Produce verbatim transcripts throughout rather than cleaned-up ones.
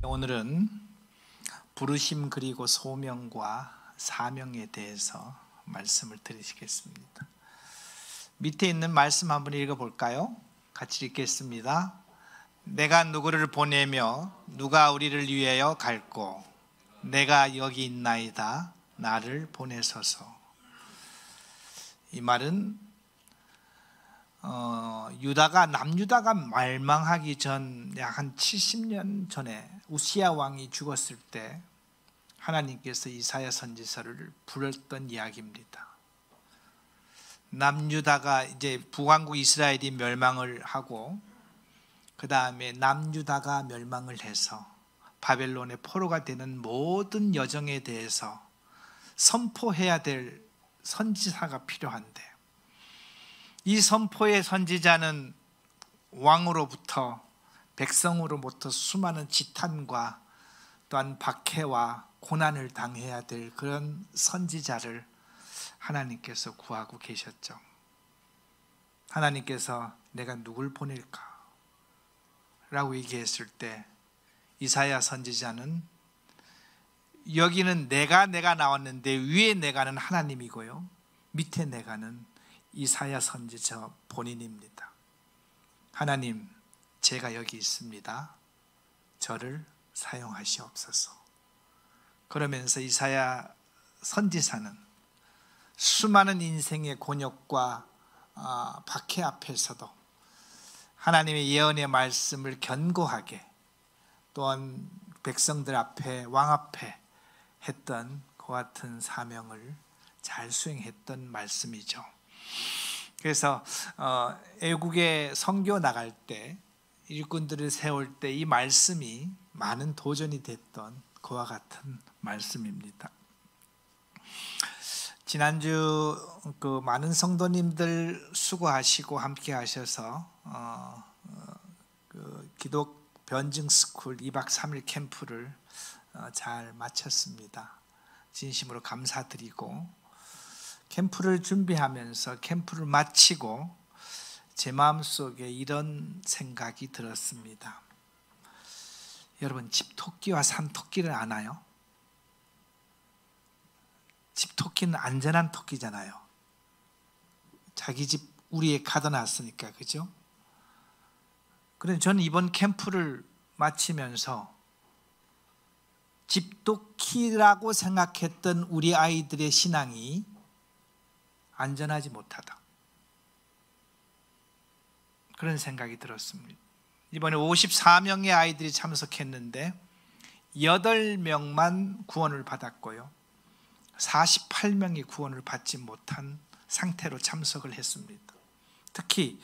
오늘은 부르심 그리고 소명과 사명에 대해서 말씀을 드리겠습니다. 밑에 있는 말씀 한번 읽어볼까요? 같이 읽겠습니다. 내가 누구를 보내며 누가 우리를 위하여 갈꼬? 내가 여기 있나이다. 나를 보내소서. 이 말은 어, 유다가 남유다가 멸망하기 전 약 한 칠십 년 전에 우시야 왕이 죽었을 때 하나님께서 이사야 선지서를 불렀던 이야기입니다. 남유다가 이제 북왕국 이스라엘이 멸망을 하고 그 다음에 남유다가 멸망을 해서 바벨론의 포로가 되는 모든 여정에 대해서 선포해야 될 선지자가 필요한데, 이 선포의 선지자는 왕으로부터 백성으로부터 수많은 지탄과 또한 박해와 고난을 당해야 될 그런 선지자를 하나님께서 구하고 계셨죠. 하나님께서 내가 누굴 보낼까? 라고 얘기했을 때 이사야 선지자는 여기는 내가 내가 나왔는데 위에 내가는 하나님이고요, 밑에 내가는 이사야 선지자 본인입니다. 하나님, 제가 여기 있습니다. 저를 사용하시옵소서. 그러면서 이사야 선지자는 수많은 인생의 곤욕과 박해 앞에서도 하나님의 예언의 말씀을 견고하게, 또한 백성들 앞에, 왕 앞에 했던 그 같은 사명을 잘 수행했던 말씀이죠. 그래서 어, 애국에 선교 나갈 때, 일꾼들을 세울 때 이 말씀이 많은 도전이 됐던 그와 같은 말씀입니다. 지난주 그 많은 성도님들 수고하시고 함께 하셔서 어, 그 기독 변증 스쿨 이 박 삼 일 캠프를 어, 잘 마쳤습니다. 진심으로 감사드리고, 캠프를 준비하면서 캠프를 마치고 제 마음속에 이런 생각이 들었습니다. 여러분, 집토끼와 산토끼를 아나요? 집토끼는 안전한 토끼잖아요. 자기 집 우리에 가둬놨으니까, 그죠? 그런데 저는 이번 캠프를 마치면서 집토끼라고 생각했던 우리 아이들의 신앙이 안전하지 못하다, 그런 생각이 들었습니다. 이번에 오십사 명의 아이들이 참석했는데 여덟 명만 구원을 받았고요, 사십팔 명이 구원을 받지 못한 상태로 참석을 했습니다. 특히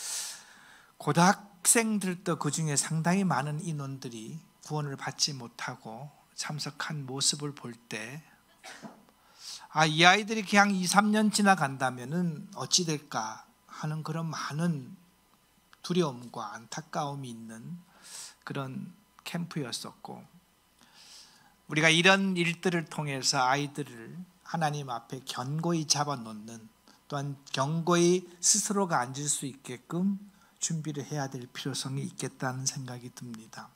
고등학생들도 그 중에 상당히 많은 인원들이 구원을 받지 못하고 참석한 모습을 볼 때, 아, 이 아이들이 그냥 이, 삼 년 지나간다면은 어찌 될까 하는 그런 많은 두려움과 안타까움이 있는 그런 캠프였었고, 우리가 이런 일들을 통해서 아이들을 하나님 앞에 견고히 잡아놓는, 또한 견고히 스스로가 앉을 수 있게끔 준비를 해야 될 필요성이 있겠다는 생각이 듭니다.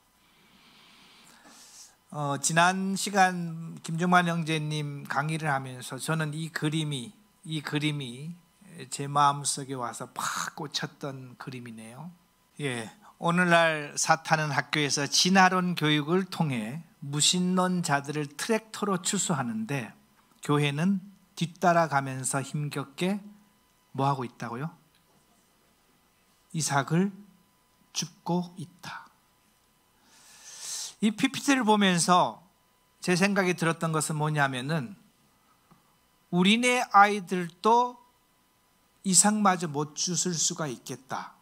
어, 지난 시간 김종만 형제님 강의를 하면서 저는 이 그림이 이 그림이 제 마음속에 와서 팍 꽂혔던 그림이네요. 예, 오늘날 사탄은 학교에서 진화론 교육을 통해 무신론자들을 트랙터로 추수하는데, 교회는 뒤따라가면서 힘겹게 뭐하고 있다고요? 이삭을 줍고 있다. 이 피피티를 보면서 제 생각이 들었던 것은 뭐냐면은, 우리네 아이들도 이삭마저 못 주실 수가 있겠다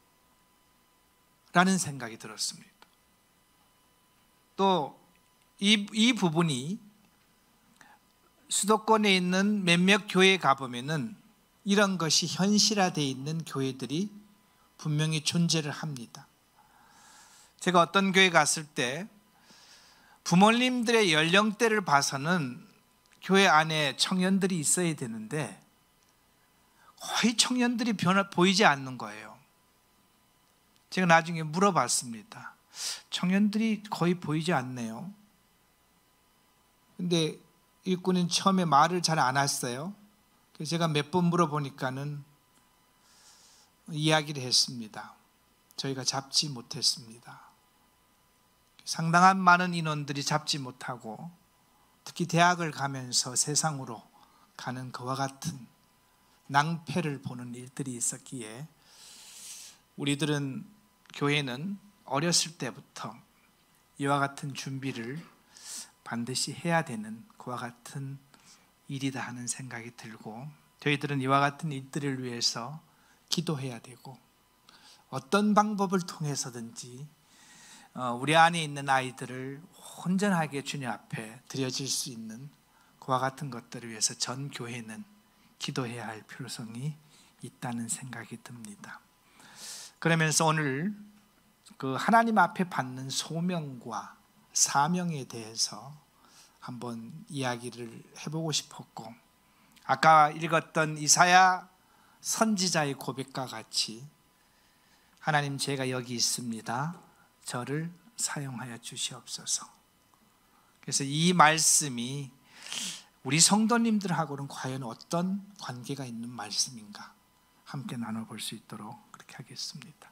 라는 생각이 들었습니다. 또 이, 이 부분이 수도권에 있는 몇몇 교회에 가보면은 이런 것이 현실화되어 있는 교회들이 분명히 존재를 합니다. 제가 어떤 교회 갔을 때 부모님들의 연령대를 봐서는 교회 안에 청년들이 있어야 되는데 거의 청년들이 변화 보이지 않는 거예요. 제가 나중에 물어봤습니다. 청년들이 거의 보이지 않네요. 근데 일꾼은 처음에 말을 잘 안 했어요. 그래서 제가 몇 번 물어보니까는 이야기를 했습니다. 저희가 잡지 못했습니다. 상당한 많은 인원들이 잡지 못하고 특히 대학을 가면서 세상으로 가는 그와 같은 낭패를 보는 일들이 있었기에 우리들은 교회는 어렸을 때부터 이와 같은 준비를 반드시 해야 되는 그와 같은 일이다 하는 생각이 들고 저희들은 이와 같은 일들을 위해서 기도해야 되고 어떤 방법을 통해서든지 우리 안에 있는 아이들을 온전하게 주님 앞에 드려질 수 있는 그와 같은 것들을 위해서 전 교회는 기도해야 할 필요성이 있다는 생각이 듭니다. 그러면서 오늘 그 하나님 앞에 받는 소명과 사명에 대해서 한번 이야기를 해보고 싶었고 아까 읽었던 이사야 선지자의 고백과 같이 하나님 제가 여기 있습니다. 저를 사용하여 주시옵소서. 그래서 이 말씀이 우리 성도님들하고는 과연 어떤 관계가 있는 말씀인가 함께 나눠볼 수 있도록 그렇게 하겠습니다.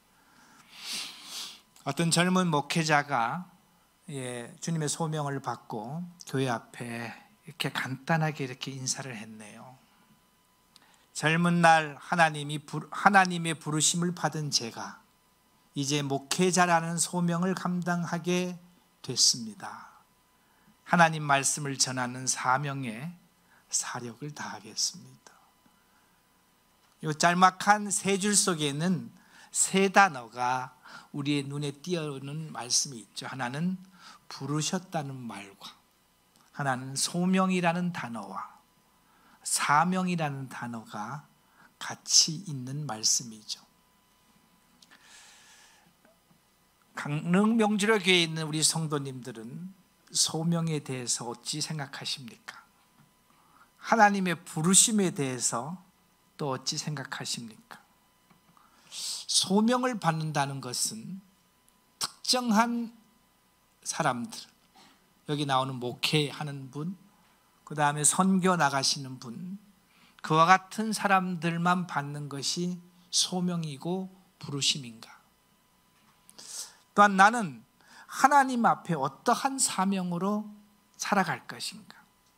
어떤 젊은 목회자가 예, 주님의 소명을 받고 교회 앞에 이렇게 간단하게 이렇게 인사를 했네요. 젊은 날 하나님이 하나님의 부르심을 받은 제가 이제 목회자라는 소명을 감당하게 됐습니다. 하나님 말씀을 전하는 사명에 사력을 다하겠습니다. 이 짤막한 세 줄 속에는 세 단어가 우리의 눈에 띄어오는 말씀이 있죠. 하나는 부르셨다는 말과 하나는 소명이라는 단어와 사명이라는 단어가 같이 있는 말씀이죠. 강릉 명주로 교회에 있는 우리 성도님들은 소명에 대해서 어찌 생각하십니까? 하나님의 부르심에 대해서 또 어찌 생각하십니까? 소명을 받는다는 것은 특정한 사람들, 여기 나오는 목회하는 분, 그 다음에 선교 나가시는 분, 그와 같은 사람들만 받는 것이 소명이고 부르심인가? 또한 나는 하나님 앞에 어떠한 사명으로 살아갈 것인가?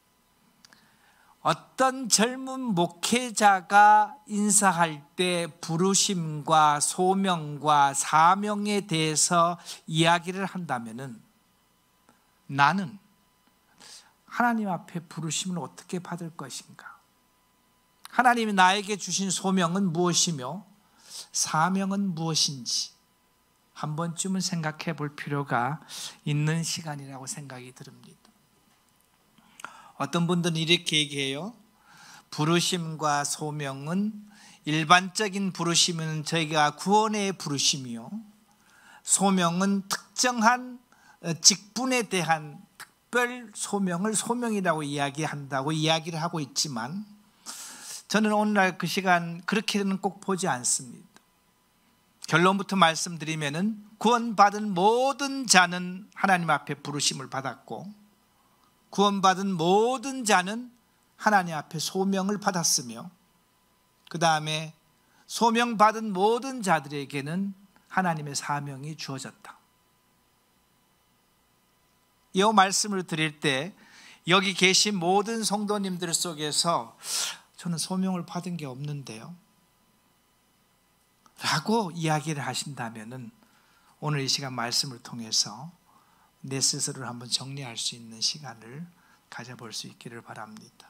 어떤 젊은 목회자가 인사할 때 부르심과 소명과 사명에 대해서 이야기를 한다면은 나는 하나님 앞에 부르심을 어떻게 받을 것인가? 하나님이 나에게 주신 소명은 무엇이며 사명은 무엇인지 한 번쯤은 생각해 볼 필요가 있는 시간이라고 생각이 듭니다. 어떤 분들은 이렇게 얘기해요. 부르심과 소명은 일반적인 부르심은 저희가 구원의 부르심이요, 소명은 특정한 직분에 대한 특별 소명을 소명이라고 이야기한다고 이야기를 하고 있지만 저는 오늘날 그 시간 그렇게는 꼭 보지 않습니다. 결론부터 말씀드리면은 구원받은 모든 자는 하나님 앞에 부르심을 받았고 구원받은 모든 자는 하나님 앞에 소명을 받았으며 그 다음에 소명받은 모든 자들에게는 하나님의 사명이 주어졌다. 이 말씀을 드릴 때 여기 계신 모든 성도님들 속에서 저는 소명을 받은 게 없는데요 라고 이야기를 하신다면 오늘 이 시간 말씀을 통해서 내 스스로를 한번 정리할 수 있는 시간을 가져볼 수 있기를 바랍니다.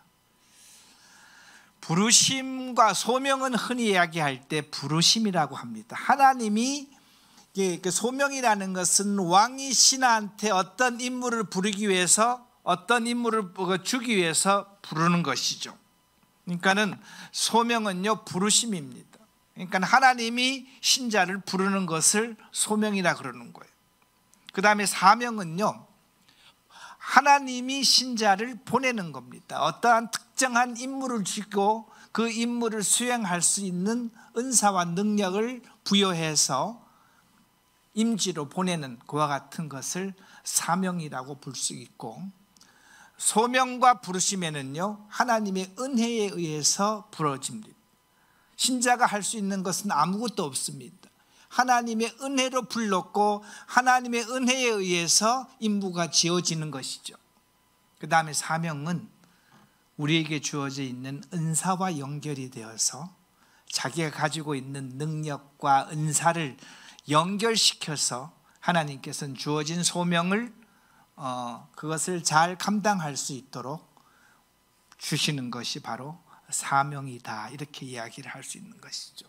부르심과 소명은 흔히 이야기할 때 부르심이라고 합니다. 하나님이 그 소명이라는 것은 왕이 신하한테 어떤 임무를 부르기 위해서 어떤 임무를 주기 위해서 부르는 것이죠. 그러니까는 소명은요 부르심입니다. 그러니까 하나님이 신자를 부르는 것을 소명이라 그러는 거예요. 그 다음에 사명은요 하나님이 신자를 보내는 겁니다. 어떠한 특정한 임무를 주고 그 임무를 수행할 수 있는 은사와 능력을 부여해서 임지로 보내는 그와 같은 것을 사명이라고 볼 수 있고, 소명과 부르심에는요 하나님의 은혜에 의해서 부러집니다. 신자가 할 수 있는 것은 아무것도 없습니다. 하나님의 은혜로 불렀고 하나님의 은혜에 의해서 임무가 지어지는 것이죠. 그 다음에 사명은 우리에게 주어져 있는 은사와 연결이 되어서 자기가 가지고 있는 능력과 은사를 연결시켜서 하나님께서는 주어진 소명을 어, 그것을 잘 감당할 수 있도록 주시는 것이 바로 사명이다, 이렇게 이야기를 할 수 있는 것이죠.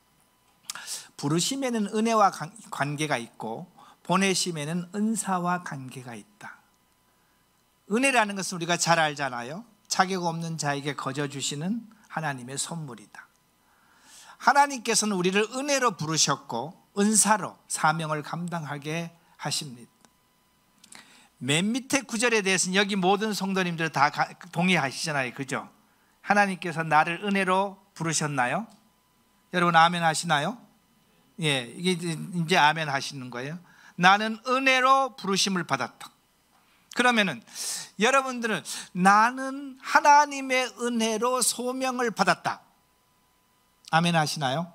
부르심에는 은혜와 관계가 있고 보내심에는 은사와 관계가 있다. 은혜라는 것은 우리가 잘 알잖아요. 자격 없는 자에게 거저 주시는 하나님의 선물이다. 하나님께서는 우리를 은혜로 부르셨고 은사로 사명을 감당하게 하십니다. 맨 밑에 구절에 대해서는 여기 모든 성도님들 다 동의하시잖아요, 그죠? 하나님께서 나를 은혜로 부르셨나요? 여러분 아멘 하시나요? 예, 이게 이제 아멘 하시는 거예요. 나는 은혜로 부르심을 받았다. 그러면은 여러분들은 나는 하나님의 은혜로 소명을 받았다, 아멘 하시나요?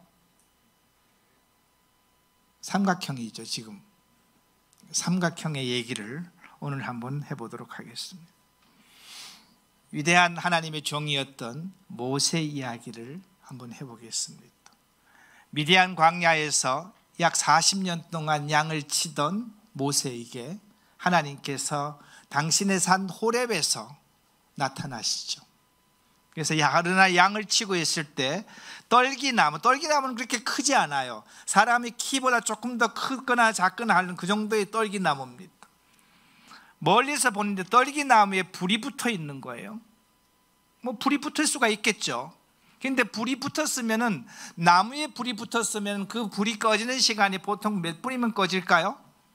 삼각형이죠. 지금 삼각형의 얘기를 오늘 한번 해보도록 하겠습니다. 위대한 하나님의 종이었던 모세 이야기를 한번 해보겠습니다. 미디안 광야에서 약 사십 년 동안 양을 치던 모세에게 하나님께서 당신의 산 호렙에서 나타나시죠. 그래서 하루나 양을 치고 있을 때 떨기나무, 떨기나무는 그렇게 크지 않아요. 사람의 키보다 조금 더 크거나 작거나 하는 그 정도의 떨기나무입니다. 멀리서 보는데 떨기나무에 불이 붙어 있는 거예요. 뭐 불이 붙을 수가 있겠죠. 그런데 불이 붙었으면은, 나무에 불이 붙었으면 그 불이 꺼지는 시간이 보통 몇 분이면 꺼질까요?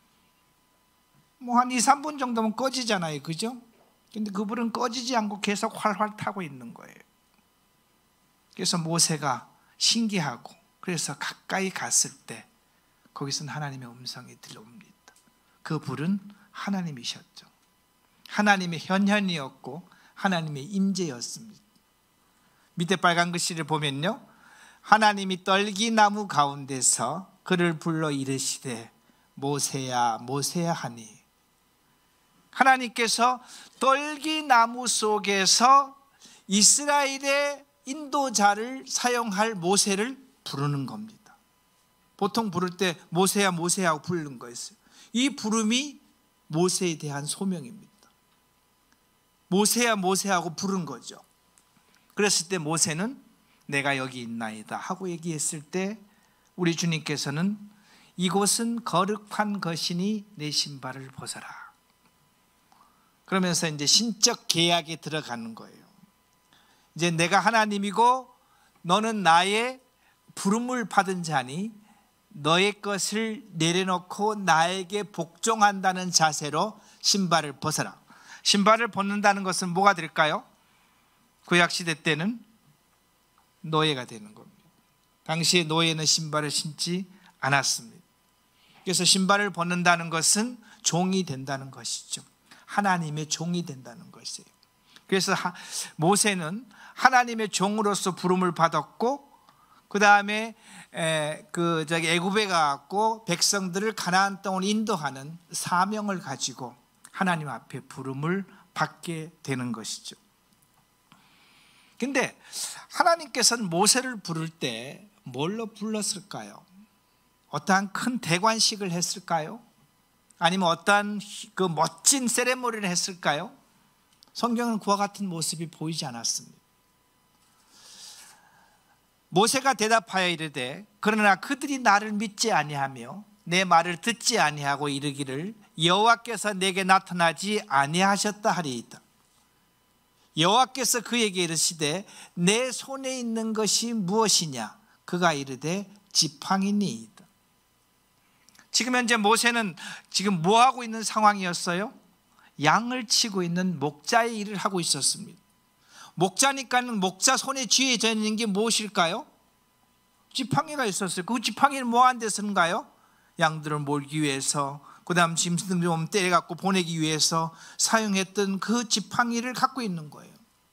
뭐 한 이, 삼 분 정도면 꺼지잖아요, 그죠? 근데 그 불은 꺼지지 않고 계속 활활 타고 있는 거예요. 그래서 모세가 신기하고, 그래서 가까이 갔을 때 거기서는 하나님의 음성이 들려옵니다. 그 불은 하나님이셨죠. 하나님의 현현이었고 하나님의 임재였습니다. 밑에 빨간 글씨를 보면요, 하나님이 떨기나무 가운데서 그를 불러 이르시되 모세야 모세야 하니, 하나님께서 떨기나무 속에서 이스라엘의 인도자를 사용할 모세를 부르는 겁니다. 보통 부를 때 모세야 모세야 하고 부르는 거였어요. 이 부름이 모세에 대한 소명입니다. 모세야 모세하고 부른 거죠. 그랬을 때 모세는 내가 여기 있나이다 하고 얘기했을 때 우리 주님께서는 이곳은 거룩한 것이니 내 신발을 벗어라, 그러면서 이제 신적 계약에 들어가는 거예요. 이제 내가 하나님이고 너는 나의 부름을 받은 자니 너의 것을 내려놓고 나에게 복종한다는 자세로 신발을 벗어라. 신발을 벗는다는 것은 뭐가 될까요? 구약시대 때는 노예가 되는 겁니다. 당시에 노예는 신발을 신지 않았습니다. 그래서 신발을 벗는다는 것은 종이 된다는 것이죠. 하나님의 종이 된다는 것이에요. 그래서 모세는 하나님의 종으로서 부름을 받았고, 그 다음에 그 저기 애굽에 가고 백성들을 가나안 땅으로 인도하는 사명을 가지고 하나님 앞에 부름을 받게 되는 것이죠. 근데 하나님께서는 모세를 부를 때 뭘로 불렀을까요? 어떠한 큰 대관식을 했을까요? 아니면 어떠한 그 멋진 세레모니를 했을까요? 성경은 그와 같은 모습이 보이지 않았습니다. 모세가 대답하여 이르되 그러나 그들이 나를 믿지 아니하며 내 말을 듣지 아니하고 이르기를 여호와께서 내게 나타나지 아니하셨다 하리이다. 여호와께서 그에게 이르시되 내 손에 있는 것이 무엇이냐? 그가 이르되 지팡이니이다. 지금 현재 모세는 지금 뭐 하고 있는 상황이었어요? 양을 치고 있는 목자의 일을 하고 있었습니다. 목자니까는 목자 손에 쥐어져 있는 게 무엇일까요? 지팡이가 있었어요. 그 지팡이는 뭐 하는 데 쓰는가요? 양들을 몰기 위해서, 그 다음 짐승들 좀 때려갖고 보내기 위해서 사용했던 그 지팡이를 갖고 있는 거예요.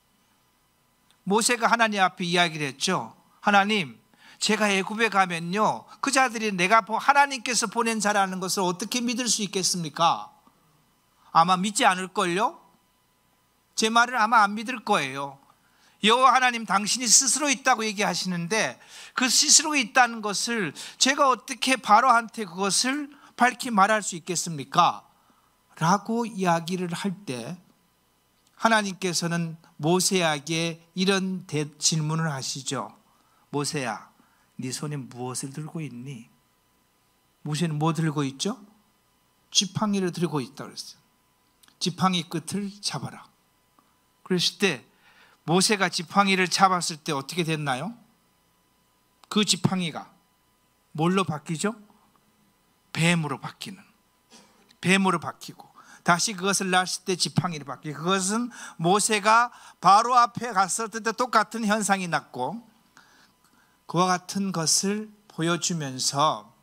모세가 하나님 앞에 이야기를 했죠. 하나님, 제가 애굽에 가면요, 그 자들이 내가 하나님께서 보낸 자라는 것을 어떻게 믿을 수 있겠습니까? 아마 믿지 않을걸요? 제 말을 아마 안 믿을 거예요. 여호와 하나님, 당신이 스스로 있다고 얘기하시는데 그 스스로 있다는 것을 제가 어떻게 바로한테 그것을 밝히 말할 수 있겠습니까? 라고 이야기를 할 때 하나님께서는 모세에게 이런 질문을 하시죠. 모세야, 네 손에 무엇을 들고 있니? 모세는 뭐 들고 있죠? 지팡이를 들고 있다고 그랬어요. 지팡이 끝을 잡아라. 그랬을 때 모세가 지팡이를 잡았을 때 어떻게 됐나요? 그 지팡이가 뭘로 바뀌죠? 뱀으로 바뀌는, 뱀으로 바뀌고, 다시 그것을 놨을 때 지팡이로 바뀌고, 그것은 모세가 바로 앞에 갔을 때 똑같은 현상이 났고, 그와 같은 것을 보여주면서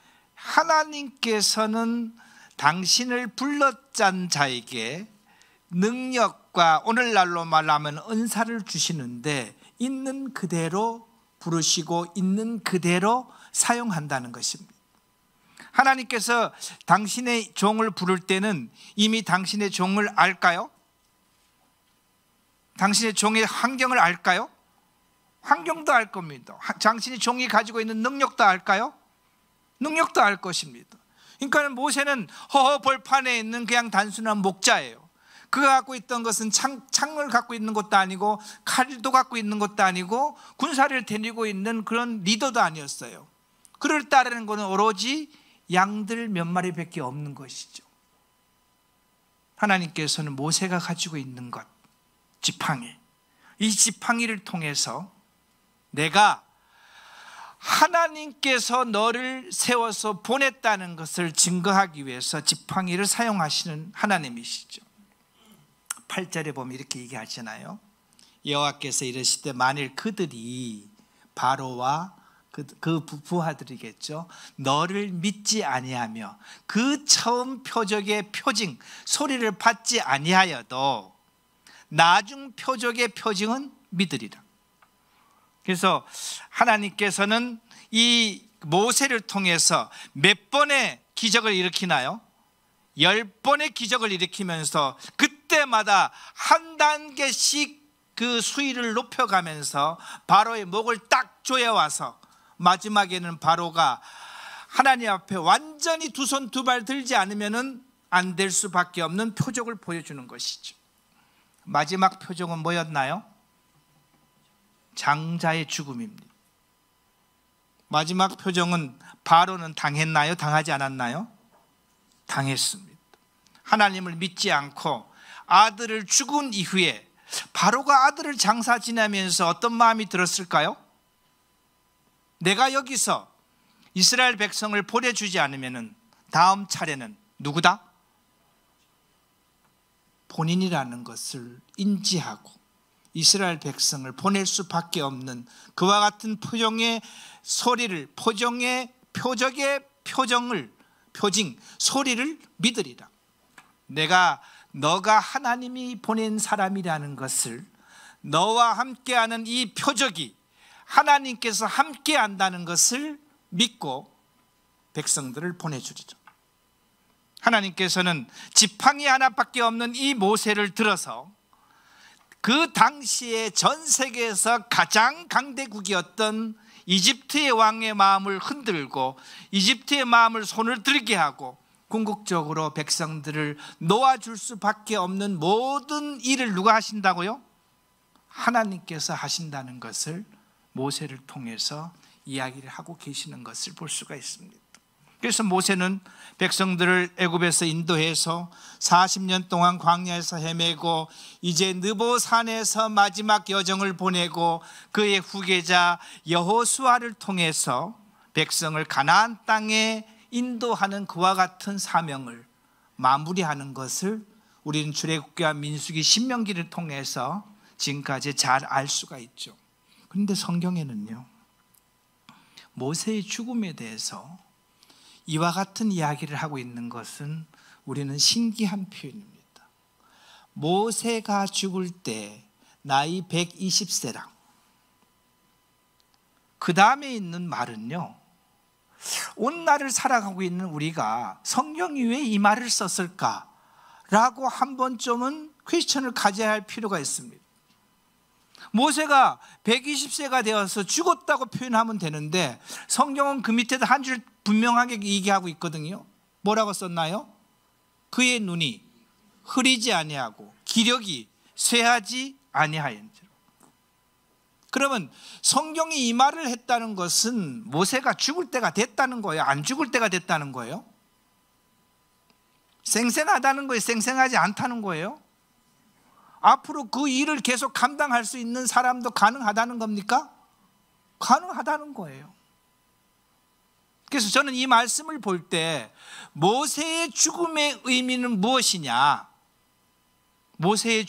하나님께서는 당신을 불렀던 자에게 능력과, 오늘날로 말하면 은사를 주시는데 있는 그대로 부르시고 있는 그대로 사용한다는 것입니다. 하나님께서 당신의 종을 부를 때는 이미 당신의 종을 알까요? 당신의 종의 환경을 알까요? 환경도 알 겁니다. 당신의 종이 가지고 있는 능력도 알까요? 능력도 알 것입니다. 그러니까 모세는 허허 벌판에 있는 그냥 단순한 목자예요. 그가 갖고 있던 것은 창, 창을 갖고 있는 것도 아니고 칼도 갖고 있는 것도 아니고 군사를 데리고 있는 그런 리더도 아니었어요. 그를 따르는 것은 오로지 양들 몇 마리밖에 없는 것이죠. 하나님께서는 모세가 가지고 있는 것, 지팡이, 이 지팡이를 통해서 내가 하나님께서 너를 세워서 보냈다는 것을 증거하기 위해서 지팡이를 사용하시는 하나님이시죠. 팔 절에 보면 이렇게 얘기하잖아요. 여호와께서 이르시되 만일 그들이 바로와 그, 그 부하들이겠죠, 너를 믿지 아니하며 그 처음 표적의 표징 소리를 받지 아니하여도 나중 표적의 표징은 믿으리라. 그래서 하나님께서는 이 모세를 통해서 몇 번의 기적을 일으키나요? 열 번의 기적을 일으키면서 그때마다 한 단계씩 그 수위를 높여가면서 바로의 목을 딱 조여와서 마지막에는 바로가 하나님 앞에 완전히 두 손 두 발 들지 않으면 안 될 수밖에 없는 표적을 보여주는 것이죠. 마지막 표적은 뭐였나요? 장자의 죽음입니다. 마지막 표정은 바로는 당했나요? 당하지 않았나요? 당했습니다. 하나님을 믿지 않고 아들을 죽은 이후에 바로가 아들을 장사 지내면서 어떤 마음이 들었을까요? 내가 여기서 이스라엘 백성을 보내주지 않으면 다음 차례는 누구다? 본인이라는 것을 인지하고 이스라엘 백성을 보낼 수밖에 없는 그와 같은 표정의 소리를, 표정의 표적의 표정을, 표징 소리를 믿으리라. 내가 너가 하나님이 보낸 사람이라는 것을, 너와 함께하는 이 표적이 하나님께서 함께한다는 것을 믿고 백성들을 보내주리라. 하나님께서는 지팡이 하나밖에 없는 이 모세를 들어서 그 당시에 전 세계에서 가장 강대국이었던 이집트의 왕의 마음을 흔들고 이집트의 마음을 손을 들게 하고 궁극적으로 백성들을 놓아줄 수밖에 없는 모든 일을 누가 하신다고요? 하나님께서 하신다는 것을 모세를 통해서 이야기를 하고 계시는 것을 볼 수가 있습니다. 그래서 모세는 백성들을 애굽에서 인도해서 사십 년 동안 광야에서 헤매고 이제 느보산에서 마지막 여정을 보내고 그의 후계자 여호수아를 통해서 백성을 가나안 땅에 인도하는 그와 같은 사명을 마무리하는 것을 우리는 출애굽기와 민수기, 신명기를 통해서 지금까지 잘 알 수가 있죠. 그런데 성경에는요, 모세의 죽음에 대해서 이와 같은 이야기를 하고 있는 것은 우리는 신기한 표현입니다. 모세가 죽을 때 나이 백이십 세랑 그 다음에 있는 말은요, 오늘날을 살아가고 있는 우리가 성경이 왜 이 말을 썼을까라고 한 번쯤은 퀘스천을 가져야 할 필요가 있습니다. 모세가 백이십 세가 되어서 죽었다고 표현하면 되는데 성경은 그 밑에도 한 줄 분명하게 얘기하고 있거든요. 뭐라고 썼나요? 그의 눈이 흐리지 아니하고 기력이 쇠하지 아니하였느니라. 그러면 성경이 이 말을 했다는 것은 모세가 죽을 때가 됐다는 거예요? 안 죽을 때가 됐다는 거예요? 쌩쌩하다는 거예요? 쌩쌩하지 않다는 거예요? 앞으로 그 일을 계속 감당할 수 있는 사람도 가능하다는 겁니까? 가능하다는 거예요. 그래서 저는 이 말씀을 볼 때 모세의 죽음의 의미는 무엇이냐? 모세의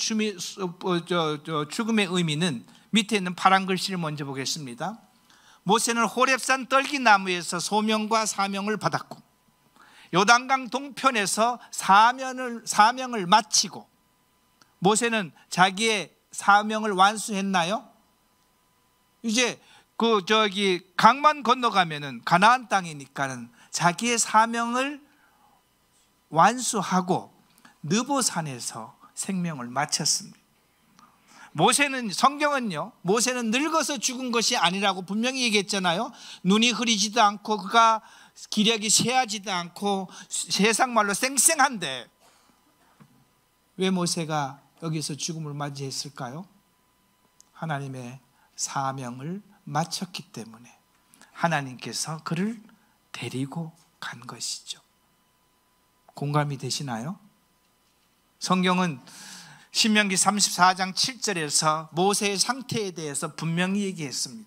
죽음의 의미는 밑에 있는 파란 글씨를 먼저 보겠습니다. 모세는 호렙산 떨기나무에서 소명과 사명을 받았고 요단강 동편에서 사명을, 사명을 마치고, 모세는 자기의 사명을 완수했나요? 이제 그 저기 강만 건너가면은 가나안 땅이니까는 자기의 사명을 완수하고 느보산에서 생명을 마쳤습니다. 모세는, 성경은요, 모세는 늙어서 죽은 것이 아니라고 분명히 얘기했잖아요. 눈이 흐리지도 않고 그가 기력이 쇠하지도 않고 세상 말로 쌩쌩한데 왜 모세가 여기서 죽음을 맞이했을까요? 하나님의 사명을 마쳤기 때문에 하나님께서 그를 데리고 간 것이죠. 공감이 되시나요? 성경은 신명기 삼십사 장 칠 절에서 모세의 상태에 대해서 분명히 얘기했습니다.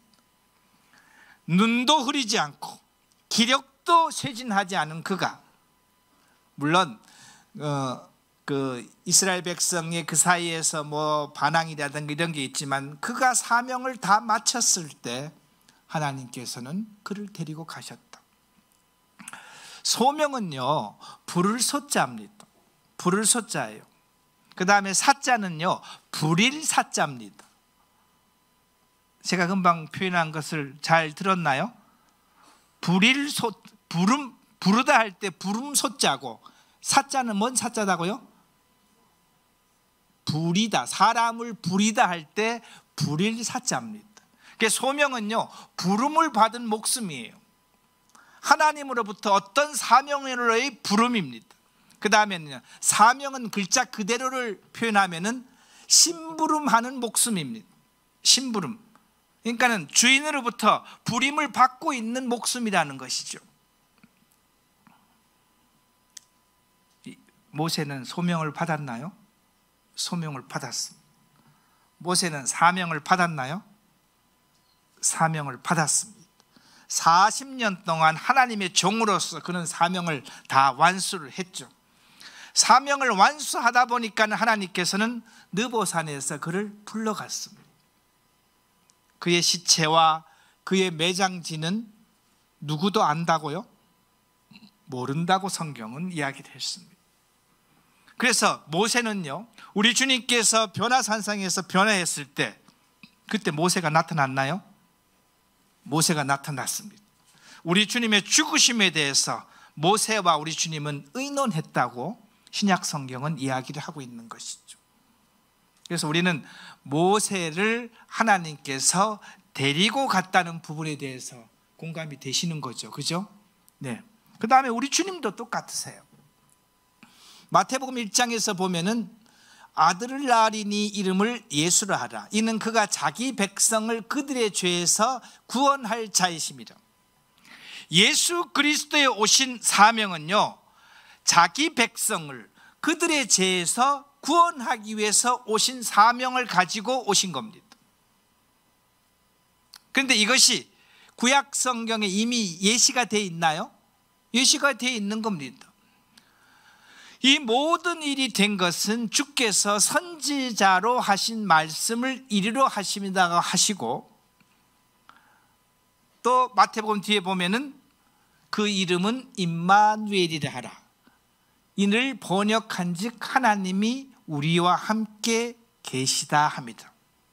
눈도 흐리지 않고 기력도 쇠진하지 않은 그가, 물론 어, 그 이스라엘 백성의 그 사이에서 뭐 반항이라든가 이런 게 있지만 그가 사명을 다 마쳤을 때 하나님께서는 그를 데리고 가셨다. 소명은요, 부를 소자입니다. 부를 소자예요. 그 다음에 사자는요, 불일 사자입니다. 제가 금방 표현한 것을 잘 들었나요? 불일 소, 부름, 부르다 할 때 부름 소자고, 사자는 뭔 사자다고요? 부리다, 사람을 부리다 할 때 불일 사자입니다. 그래서 소명은요, 부름을 받은 목숨이에요. 하나님으로부터 어떤 사명으로의 부름입니다. 그 다음에는요, 사명은 글자 그대로를 표현하면은 심부름하는 목숨입니다. 심부름. 그러니까는 주인으로부터 부림을 받고 있는 목숨이라는 것이죠. 모세는 소명을 받았나요? 소명을 받았습니다. 모세는 사명을 받았나요? 사명을 받았습니다. 사십 년 동안 하나님의 종으로서 그는 사명을 다 완수를 했죠. 사명을 완수하다 보니까 하나님께서는 느보산에서 그를 불러갔습니다. 그의 시체와 그의 매장지는 누구도 안다고요? 모른다고 성경은 이야기를 했습니다. 그래서 모세는요, 우리 주님께서 변화산상에서 변화했을 때 그때 모세가 나타났나요? 모세가 나타났습니다. 우리 주님의 죽으심에 대해서 모세와 우리 주님은 의논했다고 신약 성경은 이야기를 하고 있는 것이죠. 그래서 우리는 모세를 하나님께서 데리고 갔다는 부분에 대해서 공감이 되시는 거죠. 그죠? 네. 그 다음에 우리 주님도 똑같으세요. 마태복음 일 장에서 보면은 아들을 낳으리니 이름을 예수라 하라. 이는 그가 자기 백성을 그들의 죄에서 구원할 자이심이라. 예수 그리스도에 오신 사명은요, 자기 백성을 그들의 죄에서 구원하기 위해서 오신 사명을 가지고 오신 겁니다. 그런데 이것이 구약 성경에 이미 예시가 되어 있나요? 예시가 되어 있는 겁니다. 이 모든 일이 된 것은 주께서 선지자로 하신 말씀을 이리로 하십니다 하시고, 또 마태복음 뒤에 보면은 그 이름은 임마누엘이라 하라. 이를 번역한즉 하나님이 우리와 함께 계시다 합니다.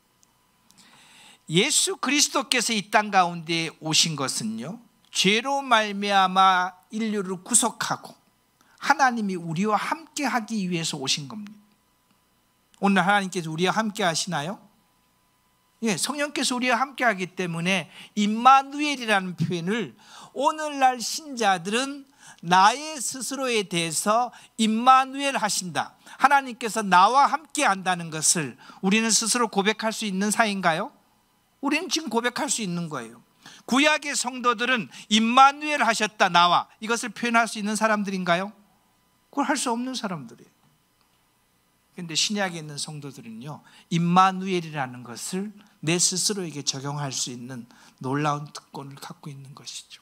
예수 그리스도께서 이 땅 가운데 오신 것은요, 죄로 말미암아 인류를 구속하고 하나님이 우리와 함께 하기 위해서 오신 겁니다. 오늘 하나님께서 우리와 함께 하시나요? 예, 성령께서 우리와 함께 하기 때문에 임마누엘이라는 표현을 오늘날 신자들은 나의 스스로에 대해서 임마누엘 하신다, 하나님께서 나와 함께 한다는 것을 우리는 스스로 고백할 수 있는 사이인가요? 우리는 지금 고백할 수 있는 거예요. 구약의 성도들은 임마누엘 하셨다, 나와, 이것을 표현할 수 있는 사람들인가요? 그걸 할 수 없는 사람들이에요. 그런데 신약에 있는 성도들은요, 임마누엘이라는 것을 내 스스로에게 적용할 수 있는 놀라운 특권을 갖고 있는 것이죠.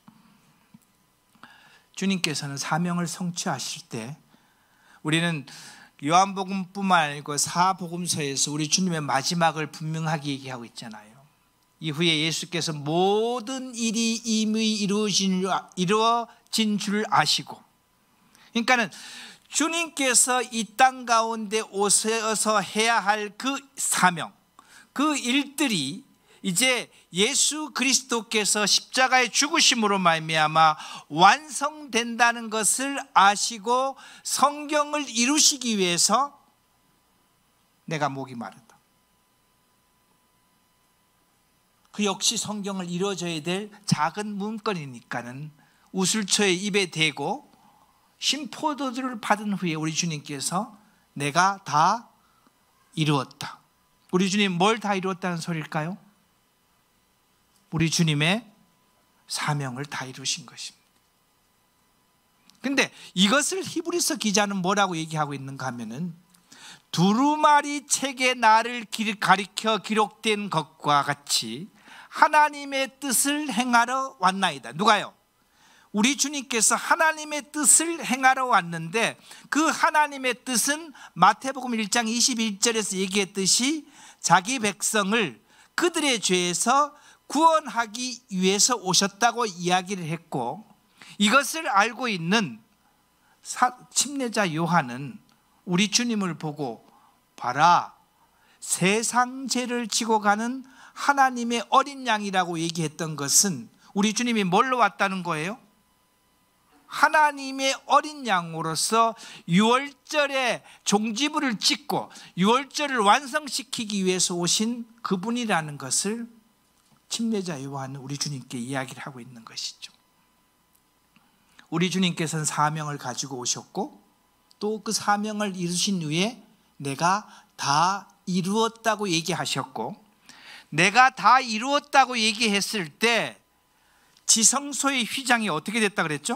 주님께서는 사명을 성취하실 때 우리는 요한복음뿐만 아니고 사복음서에서 우리 주님의 마지막을 분명하게 얘기하고 있잖아요. 이후에 예수께서 모든 일이 이미 이루어진, 이루어진 줄 아시고, 그러니까는 주님께서 이 땅 가운데 오셔서 해야 할 그 사명, 그 일들이 이제 예수 그리스도께서 십자가의 죽으심으로 말미암아 완성된다는 것을 아시고 성경을 이루시기 위해서 내가 목이 마르다, 그 역시 성경을 이루어져야 될 작은 문건이니까는 우슬초에 입에 대고 신포도주를 받은 후에 우리 주님께서 내가 다 이루었다. 우리 주님 뭘 다 이루었다는 소리일까요? 우리 주님의 사명을 다 이루신 것입니다. 그런데 이것을 히브리서 기자는 뭐라고 얘기하고 있는가 하면은, 두루마리 책에 나를 가리켜 기록된 것과 같이 하나님의 뜻을 행하러 왔나이다. 누가요? 우리 주님께서 하나님의 뜻을 행하러 왔는데, 그 하나님의 뜻은 마태복음 일 장 이십일 절에서 얘기했듯이 자기 백성을 그들의 죄에서 구원하기 위해서 오셨다고 이야기를 했고, 이것을 알고 있는 침례자 요한은 우리 주님을 보고 봐라, 세상 죄를 지고 가는 하나님의 어린 양이라고 얘기했던 것은 우리 주님이 뭘로 왔다는 거예요? 하나님의 어린 양으로서 유월절에 종지부를 찍고 유월절을 완성시키기 위해서 오신 그분이라는 것을 침례자 요한은 우리 주님께 이야기를 하고 있는 것이죠. 우리 주님께서는 사명을 가지고 오셨고, 또 그 사명을 이루신 후에 내가 다 이루었다고 얘기하셨고, 내가 다 이루었다고 얘기했을 때 지성소의 휘장이 어떻게 됐다 그랬죠?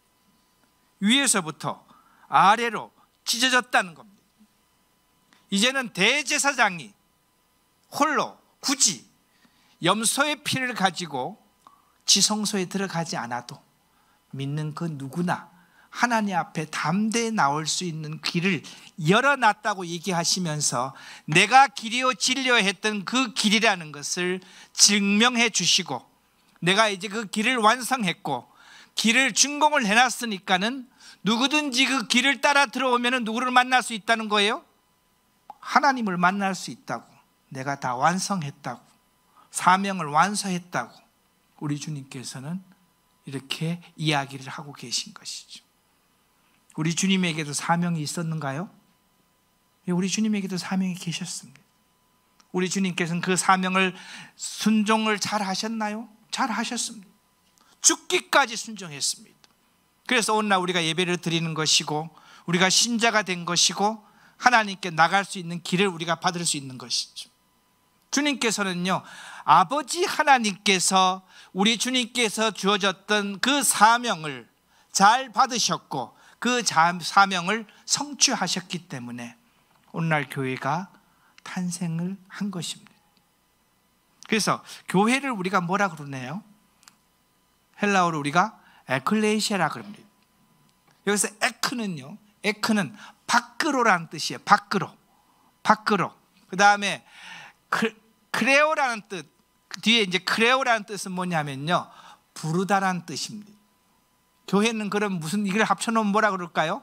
위에서부터 아래로 찢어졌다는 겁니다. 이제는 대제사장이 홀로 굳이 염소의 피를 가지고 지성소에 들어가지 않아도 믿는 그 누구나 하나님 앞에 담대히 나올 수 있는 길을 열어놨다고 얘기하시면서 내가 길이요 진리요 했던 그 길이라는 것을 증명해 주시고, 내가 이제 그 길을 완성했고 길을 준공을 해놨으니까는 누구든지 그 길을 따라 들어오면 누구를 만날 수 있다는 거예요? 하나님을 만날 수 있다고, 내가 다 완성했다고, 사명을 완수했다고 우리 주님께서는 이렇게 이야기를 하고 계신 것이죠. 우리 주님에게도 사명이 있었는가요? 우리 주님에게도 사명이 계셨습니다. 우리 주님께서는 그 사명을 순종을 잘 하셨나요? 잘 하셨습니다. 죽기까지 순종했습니다. 그래서 오늘날 우리가 예배를 드리는 것이고 우리가 신자가 된 것이고 하나님께 나갈 수 있는 길을 우리가 받을 수 있는 것이죠. 주님께서는요, 아버지 하나님께서 우리 주님께서 주어졌던 그 사명을 잘 받으셨고 그 사명을 성취하셨기 때문에 오늘날 교회가 탄생을 한 것입니다. 그래서 교회를 우리가 뭐라 그러네요? 헬라어로 우리가 에클레시아라 그럽니다. 여기서 에크는요, 에크는 밖으로라는 뜻이에요. 밖으로, 밖으로. 그 다음에 크레오라는 뜻, 뒤에 이제 크레오라는 뜻은 뭐냐면요, 부르다라는 뜻입니다. 교회는 그럼 무슨 이걸 합쳐놓으면 뭐라 그럴까요?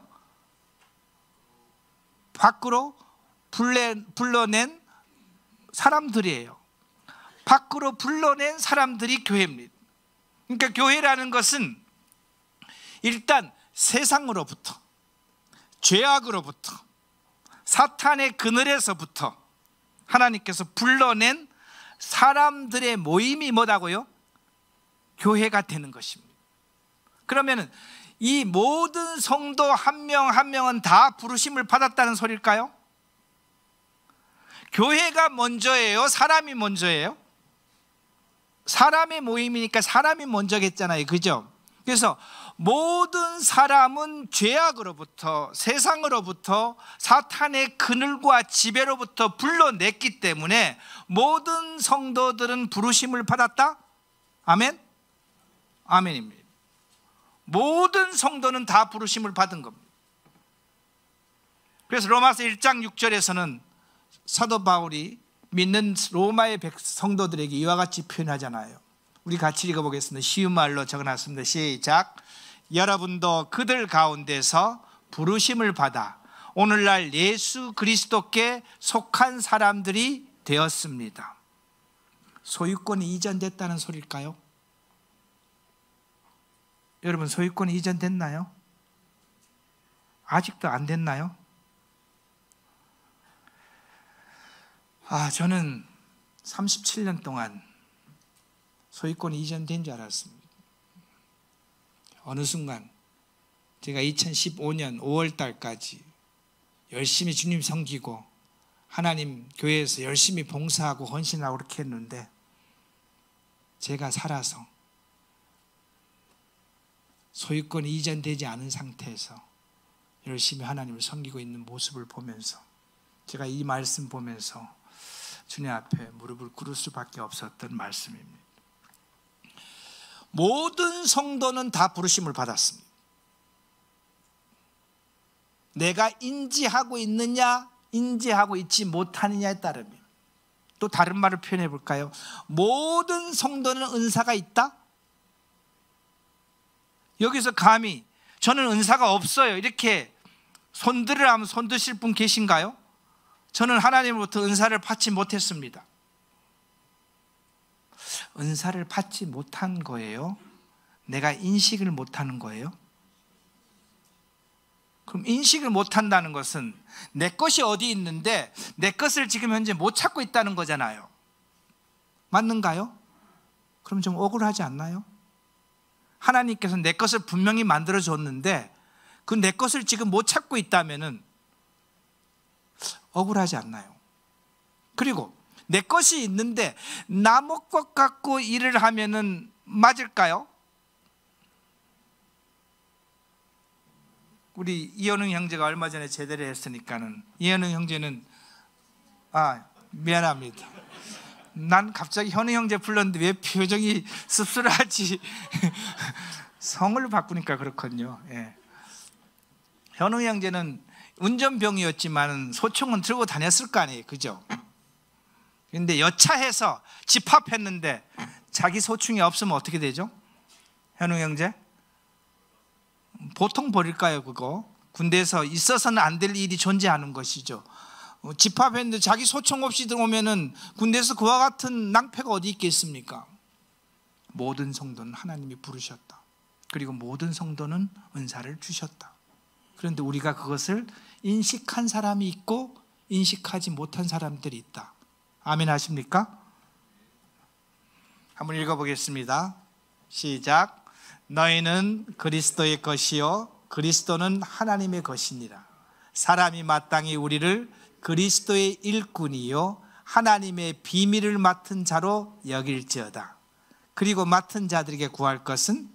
밖으로 불러, 불러낸 사람들이에요. 밖으로 불러낸 사람들이 교회입니다. 그러니까 교회라는 것은 일단 세상으로부터, 죄악으로부터, 사탄의 그늘에서부터 하나님께서 불러낸 사람들의 모임이 뭐라고요? 교회가 되는 것입니다. 그러면 이 모든 성도 한 명 한 명은 다 부르심을 받았다는 소리일까요? 교회가 먼저예요? 사람이 먼저예요? 사람의 모임이니까 사람이 먼저겠잖아요, 그죠? 그래서 모든 사람은 죄악으로부터, 세상으로부터, 사탄의 그늘과 지배로부터 불러냈기 때문에 모든 성도들은 부르심을 받았다? 아멘? 아멘입니다. 모든 성도는 다 부르심을 받은 겁니다. 그래서 로마서 일 장 육 절에서는 사도 바울이 믿는 로마의 성도들에게 이와 같이 표현하잖아요. 우리 같이 읽어보겠습니다. 쉬운 말로 적어놨습니다. 시작. 여러분도 그들 가운데서 부르심을 받아 오늘날 예수 그리스도께 속한 사람들이 되었습니다. 소유권이 이전됐다는 소리일까요? 여러분, 소유권이 이전됐나요? 아직도 안 됐나요? 아, 저는 삼십칠 년 동안 소유권이 이전된 줄 알았습니다. 어느 순간 제가 이천십오 년 오월 달까지 열심히 주님 섬기고 하나님 교회에서 열심히 봉사하고 헌신하고 그렇게 했는데, 제가 살아서 소유권이 이전되지 않은 상태에서 열심히 하나님을 섬기고 있는 모습을 보면서 제가 이 말씀 보면서 주님 앞에 무릎을 꿇을 수밖에 없었던 말씀입니다. 모든 성도는 다 부르심을 받았습니다. 내가 인지하고 있느냐, 인지하고 있지 못하느냐에 따릅니다. 또 다른 말을 표현해 볼까요? 모든 성도는 은사가 있다? 여기서 감히 저는 은사가 없어요, 이렇게 손들으라 하면 손드실 분 계신가요? 저는 하나님으로부터 은사를 받지 못했습니다. 은사를 받지 못한 거예요? 내가 인식을 못하는 거예요? 그럼 인식을 못한다는 것은 내 것이 어디 있는데 내 것을 지금 현재 못 찾고 있다는 거잖아요. 맞는가요? 그럼 좀 억울하지 않나요? 하나님께서 내 것을 분명히 만들어줬는데 그 내 것을 지금 못 찾고 있다면은 억울하지 않나요? 그리고 내 것이 있는데 남의 것 갖고 일을 하면은 맞을까요? 우리 이현웅 형제가 얼마 전에 제대를 했으니까는, 이현웅 형제는, 아 미안합니다. 난 갑자기 현웅 형제 불렀는데 왜 표정이 씁쓸하지? 성을 바꾸니까 그렇군요. 예. 현웅 형제는 운전병이었지만 소총은 들고 다녔을 거 아니에요, 그죠? 근데 여차해서 집합했는데 자기 소총이 없으면 어떻게 되죠? 현웅 형제? 보통 버릴까요, 그거? 군대에서 있어서는 안 될 일이 존재하는 것이죠. 집합했는데 자기 소총 없이 들어오면은 군대에서 그와 같은 낭패가 어디 있겠습니까? 모든 성도는 하나님이 부르셨다. 그리고 모든 성도는 은사를 주셨다. 그런데 우리가 그것을 인식한 사람이 있고 인식하지 못한 사람들이 있다. 아멘 하십니까? 한번 읽어보겠습니다. 시작. 너희는 그리스도의 것이요 그리스도는 하나님의 것이니라. 사람이 마땅히 우리를 그리스도의 일꾼이요 하나님의 비밀을 맡은 자로 여길지어다. 그리고 맡은 자들에게 구할 것은,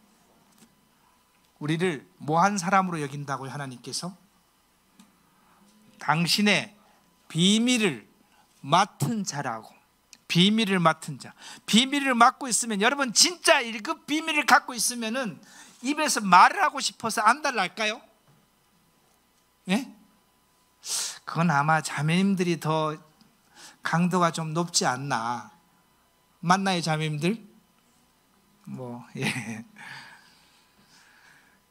우리를 뭐한 사람으로 여긴다고요? 하나님께서 당신의 비밀을 맡은 자라고. 비밀을 맡은 자. 비밀을 맡고 있으면, 여러분 진짜 일 급 비밀을 갖고 있으면은 입에서 말을 하고 싶어서 안달날까요? 예? 그건 아마 자매님들이 더 강도가 좀 높지 않나. 맞나요, 자매님들? 뭐 예.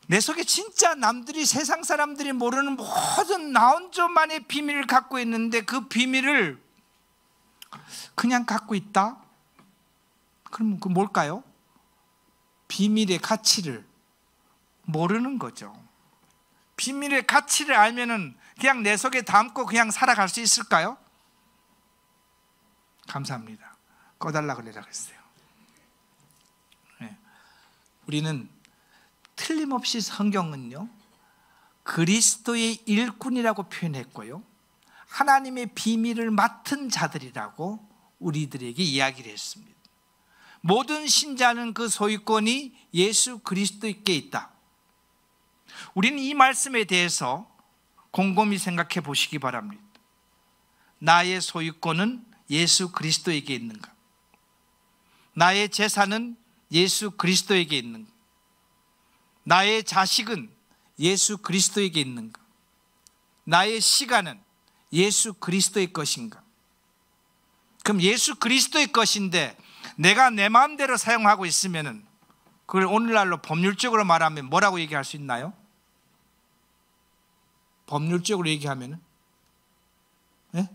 내 속에 진짜 남들이, 세상 사람들이 모르는 모든 나 혼자만의 비밀을 갖고 있는데 그 비밀을 그냥 갖고 있다? 그럼 그 뭘까요? 비밀의 가치를 모르는 거죠. 비밀의 가치를 알면은 그냥 내 속에 담고 그냥 살아갈 수 있을까요? 감사합니다. 꺼달라 그래라 그랬어요. 네. 우리는 틀림없이 성경은요, 그리스도의 일꾼이라고 표현했고요, 하나님의 비밀을 맡은 자들이라고 우리들에게 이야기를 했습니다. 모든 신자는 그 소유권이 예수 그리스도께 있다. 우리는 이 말씀에 대해서 곰곰이 생각해 보시기 바랍니다. 나의 소유권은 예수 그리스도에게 있는가? 나의 재산은 예수 그리스도에게 있는가? 나의 자식은 예수 그리스도에게 있는가? 나의 시간은 예수 그리스도의 것인가? 그럼 예수 그리스도의 것인데 내가 내 마음대로 사용하고 있으면은 그걸 오늘날로 법률적으로 말하면 뭐라고 얘기할 수 있나요? 법률적으로 얘기하면은 네?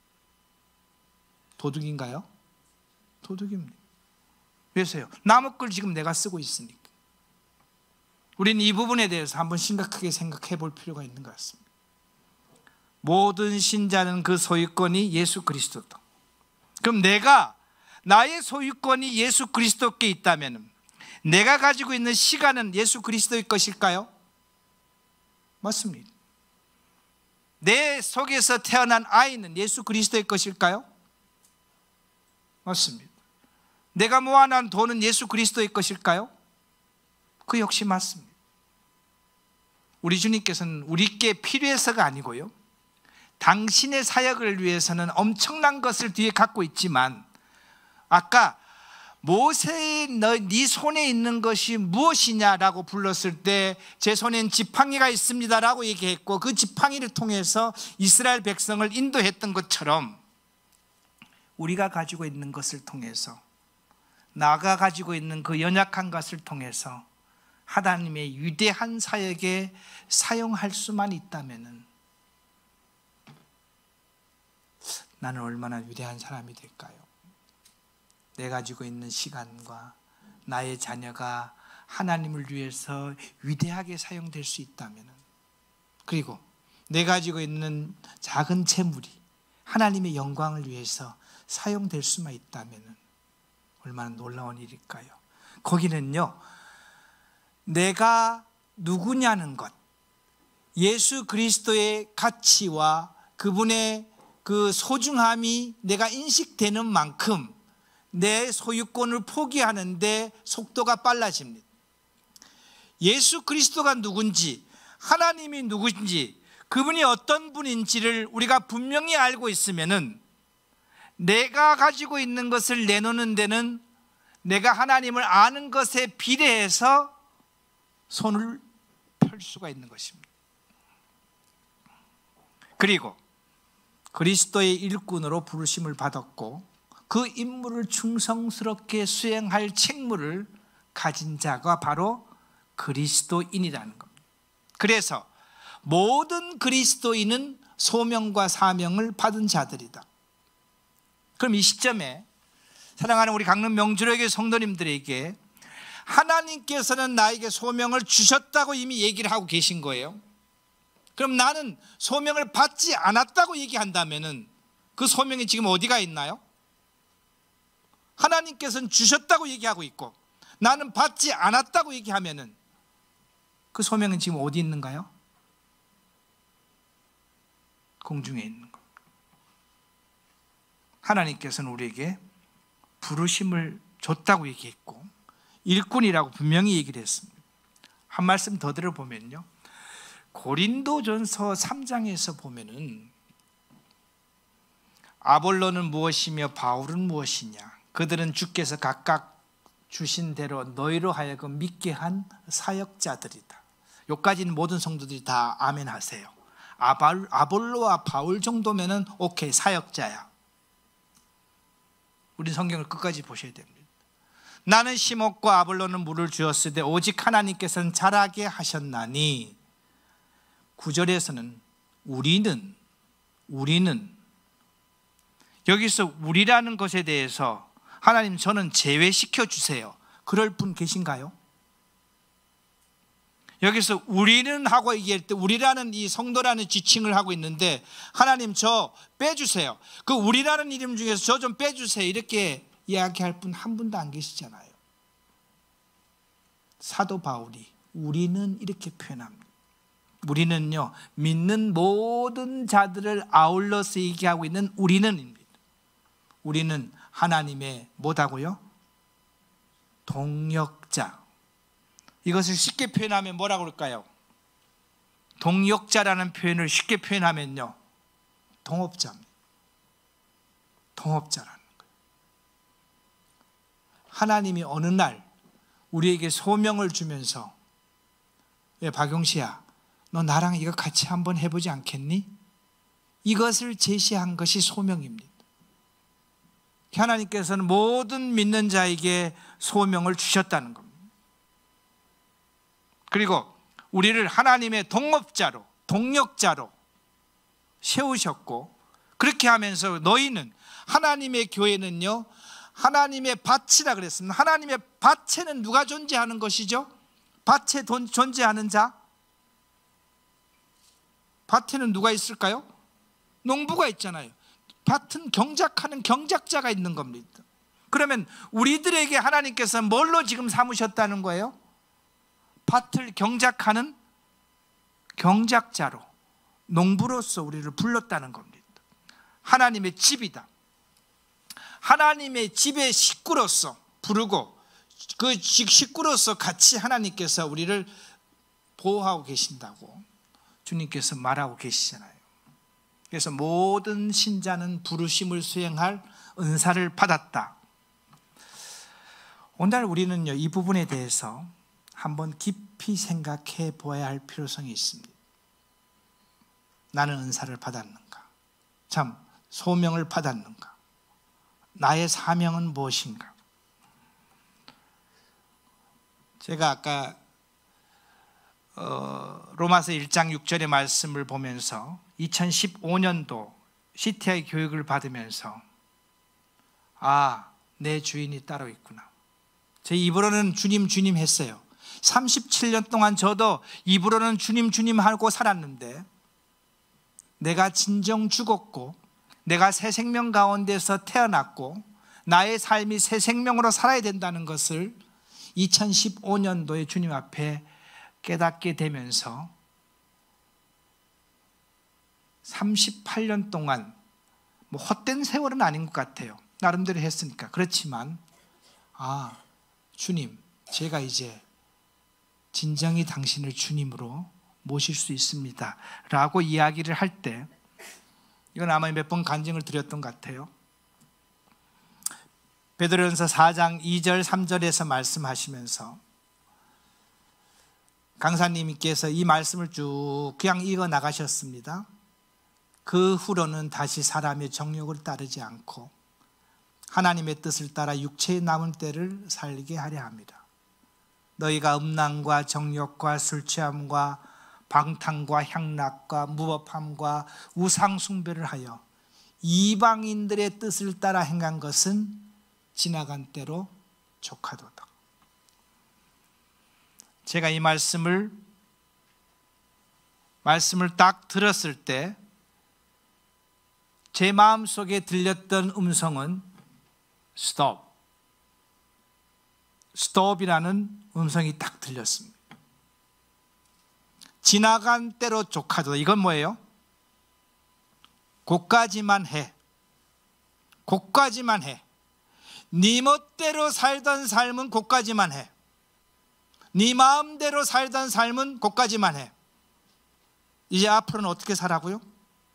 도둑인가요? 도둑입니다. 왜서요? 남의 걸 지금 내가 쓰고 있으니까. 우리는 이 부분에 대해서 한번 심각하게 생각해 볼 필요가 있는 것 같습니다. 모든 신자는 그 소유권이 예수 그리스도다. 그럼 내가 나의 소유권이 예수 그리스도께 있다면 내가 가지고 있는 시간은 예수 그리스도의 것일까요? 맞습니다. 내 속에서 태어난 아이는 예수 그리스도의 것일까요? 맞습니다. 내가 모아놓은 돈은 예수 그리스도의 것일까요? 그 역시 맞습니다. 우리 주님께서는 우리께 필요해서가 아니고요, 당신의 사역을 위해서는 엄청난 것을 뒤에 갖고 있지만, 아까 모세의 네 손에 있는 것이 무엇이냐라고 불렀을 때 제 손엔 지팡이가 있습니다라고 얘기했고, 그 지팡이를 통해서 이스라엘 백성을 인도했던 것처럼 우리가 가지고 있는 것을 통해서, 나가 가지고 있는 그 연약한 것을 통해서 하나님의 위대한 사역에 사용할 수만 있다면 나는 얼마나 위대한 사람이 될까요? 내 가지고 있는 시간과 나의 자녀가 하나님을 위해서 위대하게 사용될 수 있다면, 그리고 내 가지고 있는 작은 재물이 하나님의 영광을 위해서 사용될 수만 있다면 얼마나 놀라운 일일까요? 거기는요, 내가 누구냐는 것, 예수 그리스도의 가치와 그분의 그 소중함이 내가 인식되는 만큼 내 소유권을 포기하는데 속도가 빨라집니다. 예수 그리스도가 누군지, 하나님이 누군지, 그분이 어떤 분인지를 우리가 분명히 알고 있으면은 내가 가지고 있는 것을 내놓는 데는 내가 하나님을 아는 것에 비례해서 손을 펼 수가 있는 것입니다. 그리고 그리스도의 일꾼으로 부르심을 받았고 그 임무를 충성스럽게 수행할 책무를 가진 자가 바로 그리스도인이라는 겁니다. 그래서 모든 그리스도인은 소명과 사명을 받은 자들이다. 그럼 이 시점에 사랑하는 우리 강릉 명주로교회 성도님들에게 하나님께서는 나에게 소명을 주셨다고 이미 얘기를 하고 계신 거예요. 그럼 나는 소명을 받지 않았다고 얘기한다면 그 소명이 지금 어디가 있나요? 하나님께서는 주셨다고 얘기하고 있고 나는 받지 않았다고 얘기하면 그 소명은 지금 어디 있는가요? 공중에 있는 겁니다. 하나님께서는 우리에게 부르심을 줬다고 얘기했고 일꾼이라고 분명히 얘기를 했습니다. 한 말씀 더 들어보면요, 고린도전서 삼 장에서 보면은 아볼로는 무엇이며 바울은 무엇이냐, 그들은 주께서 각각 주신 대로 너희로 하여금 믿게 한 사역자들이다. 여기까지는 모든 성도들이 다 아멘 하세요. 아발, 아볼로와 바울 정도면은 오케이, 사역자야. 우리 성경을 끝까지 보셔야 됩니다. 나는 심었고 아볼로는 물을 주었으되 오직 하나님께서는 자라게 하셨나니. 구절에서는 우리는 우리는 여기서 우리라는 것에 대해서 하나님 저는 제외시켜 주세요, 그럴 분 계신가요? 여기서 우리는 하고 얘기할 때 우리라는 이 성도라는 지칭을 하고 있는데 하나님 저 빼주세요, 그 우리라는 이름 중에서 저 좀 빼주세요, 이렇게 이야기할 분 한 분도 안 계시잖아요. 사도 바울이 우리는 이렇게 표현합니다. 우리는요, 믿는 모든 자들을 아울러서 얘기하고 있는 우리는입니다. 우리는 하나님의 뭐다고요? 동역자. 이것을 쉽게 표현하면 뭐라고 그럴까요? 동역자라는 표현을 쉽게 표현하면요, 동업자입니다. 동업자라는 거예요. 하나님이 어느 날 우리에게 소명을 주면서, 예, 박용시야, 너 나랑 이거 같이 한번 해보지 않겠니? 이것을 제시한 것이 소명입니다. 하나님께서는 모든 믿는 자에게 소명을 주셨다는 겁니다. 그리고 우리를 하나님의 동업자로, 동역자로 세우셨고, 그렇게 하면서 너희는, 하나님의 교회는요, 하나님의 밭이라 그랬습니다. 하나님의 밭에는 누가 존재하는 것이죠? 밭에 존재하는 자? 밭에는 누가 있을까요? 농부가 있잖아요. 밭은 경작하는 경작자가 있는 겁니다. 그러면 우리들에게 하나님께서 뭘로 지금 삼으셨다는 거예요? 밭을 경작하는 경작자로, 농부로서 우리를 불렀다는 겁니다. 하나님의 집이다. 하나님의 집의 식구로서 부르고, 그 식구로서 같이 하나님께서 우리를 보호하고 계신다고 주님께서 말하고 계시잖아요. 그래서 모든 신자는 부르심을 수행할 은사를 받았다. 오늘 우리는요, 이 부분에 대해서 한번 깊이 생각해 보아야 할 필요성이 있습니다. 나는 은사를 받았는가? 참, 소명을 받았는가? 나의 사명은 무엇인가? 제가 아까 어, 로마서 일 장 육 절의 말씀을 보면서 이천십오 년도 씨티아이 교육을 받으면서, 아, 내 주인이 따로 있구나. 제 입으로는 주님 주님 했어요. 삼십칠 년 동안 저도 입으로는 주님 주님 하고 살았는데, 내가 진정 죽었고 내가 새 생명 가운데서 태어났고 나의 삶이 새 생명으로 살아야 된다는 것을 이천십오 년도에 주님 앞에 깨닫게 되면서 삼십팔 년 동안 뭐 헛된 세월은 아닌 것 같아요. 나름대로 했으니까. 그렇지만 아, 주님, 제가 이제 진정히 당신을 주님으로 모실 수 있습니다 라고 이야기를 할 때, 이건 아마 몇 번 간증을 드렸던 것 같아요. 베드로전서 사 장 이 절 삼 절에서 말씀하시면서 강사님께서 이 말씀을 쭉 그냥 읽어 나가셨습니다. 그 후로는 다시 사람의 정욕을 따르지 않고 하나님의 뜻을 따라 육체의 남은 때를 살게 하려 합니다. 너희가 음란과 정욕과 술취함과 방탕과 향락과 무법함과 우상숭배를 하여 이방인들의 뜻을 따라 행한 것은 지나간 때로 족하도다. 제가 이 말씀을 말씀을 딱 들었을 때 제 마음속에 들렸던 음성은 스톱, 스톱이라는 음성이 딱 들렸습니다. 지나간 때로 족하도다. 이건 뭐예요? 고까지만 해. 고까지만 해. 네 멋대로 살던 삶은 고까지만 해. 네 마음대로 살던 삶은 고까지만 해. 이제 앞으로는 어떻게 살라고요?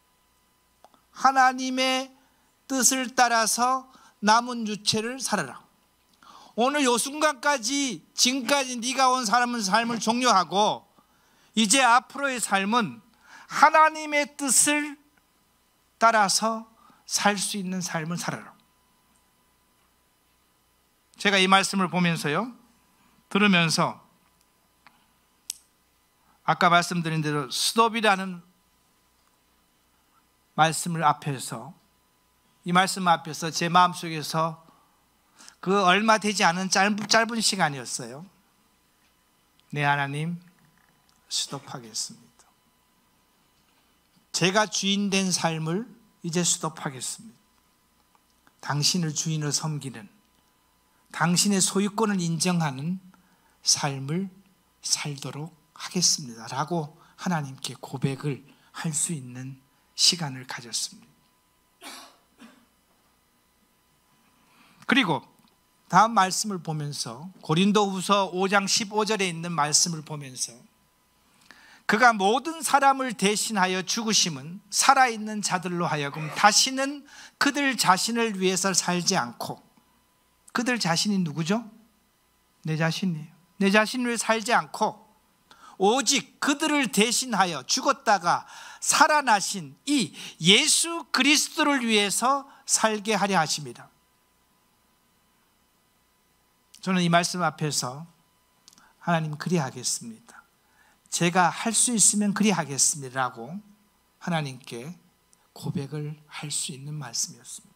하나님의 뜻을 따라서 남은 유체를 살아라. 오늘 요 순간까지, 지금까지 네가 온 사람은 삶을 종료하고 이제 앞으로의 삶은 하나님의 뜻을 따라서 살 수 있는 삶을 살아라. 제가 이 말씀을 보면서요, 들으면서 아까 말씀드린 대로 스톱이라는 말씀을 앞에서, 이 말씀 앞에서 제 마음속에서 그 얼마 되지 않은 짧은, 짧은 시간이었어요. 네, 하나님, 스톱하겠습니다. 제가 주인 된 삶을 이제 스톱하겠습니다. 당신을 주인으로 섬기는, 당신의 소유권을 인정하는 삶을 살도록 하겠습니다 라고 하나님께 고백을 할 수 있는 시간을 가졌습니다. 그리고 다음 말씀을 보면서, 고린도후서 오 장 십오 절에 있는 말씀을 보면서, 그가 모든 사람을 대신하여 죽으심은 살아있는 자들로 하여금 다시는 그들 자신을 위해서 살지 않고, 그들 자신이 누구죠? 내 자신이에요. 내 자신을 위해 살지 않고 오직 그들을 대신하여 죽었다가 살아나신 이 예수 그리스도를 위해서 살게 하려 하십니다. 저는 이 말씀 앞에서 하나님, 그리하겠습니다, 제가 할 수 있으면 그리하겠습니다 라고 하나님께 고백을 할 수 있는 말씀이었습니다.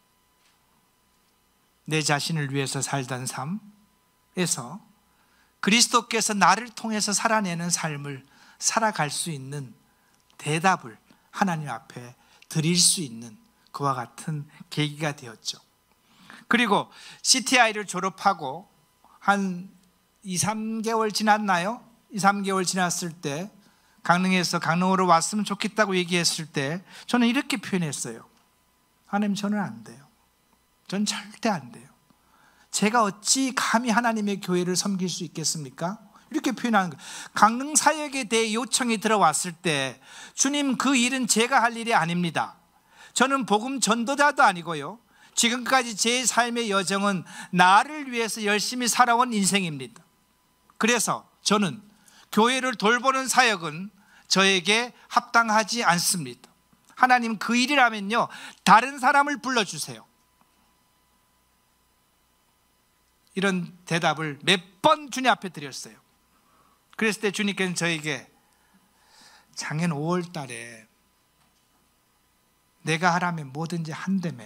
내 자신을 위해서 살던 삶에서 그리스도께서 나를 통해서 살아내는 삶을 살아갈 수 있는 대답을 하나님 앞에 드릴 수 있는 그와 같은 계기가 되었죠. 그리고 씨티아이를 졸업하고 한 이, 삼 개월 지났나요? 이, 삼 개월 지났을 때 강릉에서 강릉으로 왔으면 좋겠다고 얘기했을 때 저는 이렇게 표현했어요. 하나님, 저는 안 돼요. 전 절대 안 돼요. 제가 어찌 감히 하나님의 교회를 섬길 수 있겠습니까? 이렇게 표현하는 거예요. 강릉 사역에 대해 요청이 들어왔을 때, 주님, 그 일은 제가 할 일이 아닙니다. 저는 복음 전도자도 아니고요, 지금까지 제 삶의 여정은 나를 위해서 열심히 살아온 인생입니다. 그래서 저는 교회를 돌보는 사역은 저에게 합당하지 않습니다. 하나님, 그 일이라면요, 다른 사람을 불러주세요. 이런 대답을 몇 번 주님 앞에 드렸어요. 그랬을 때 주님께서는 저에게 작년 오월 달에 내가 하라면 뭐든지 한다며,